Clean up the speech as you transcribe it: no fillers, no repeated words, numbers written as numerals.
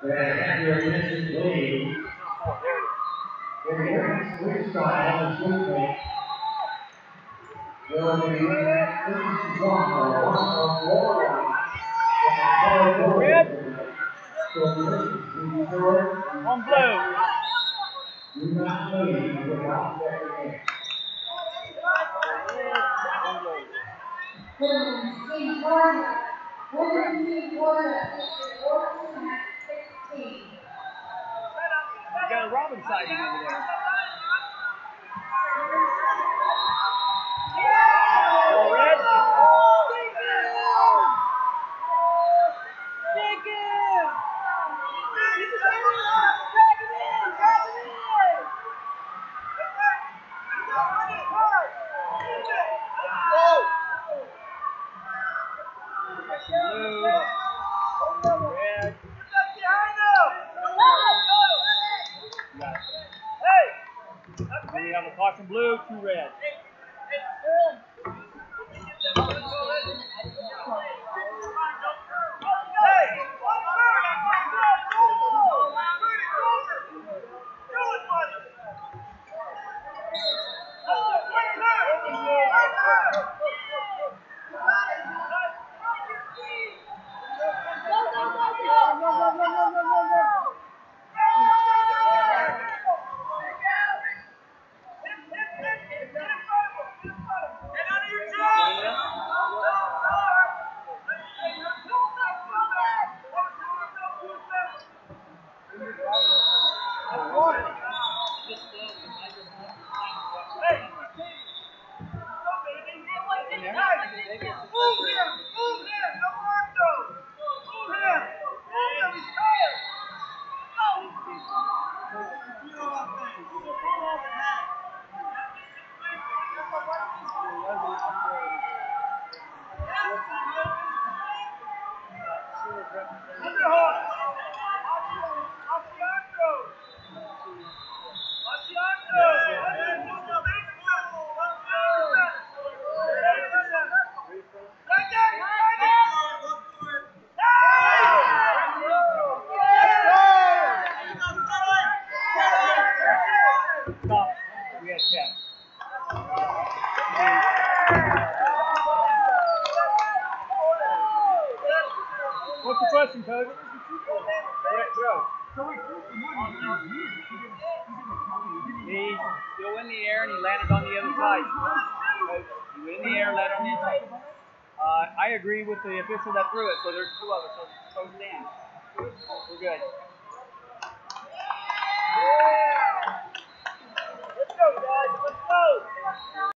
On blue. You got a Robin sighting over there. All red. We have a caution blue, 2 red. What's the question, Coach? He's still in the air and he landed on the other side. Coach, he went in the air and landed on the other side. I agree with the official that threw it, so there's 2 of us, so stand. We're good.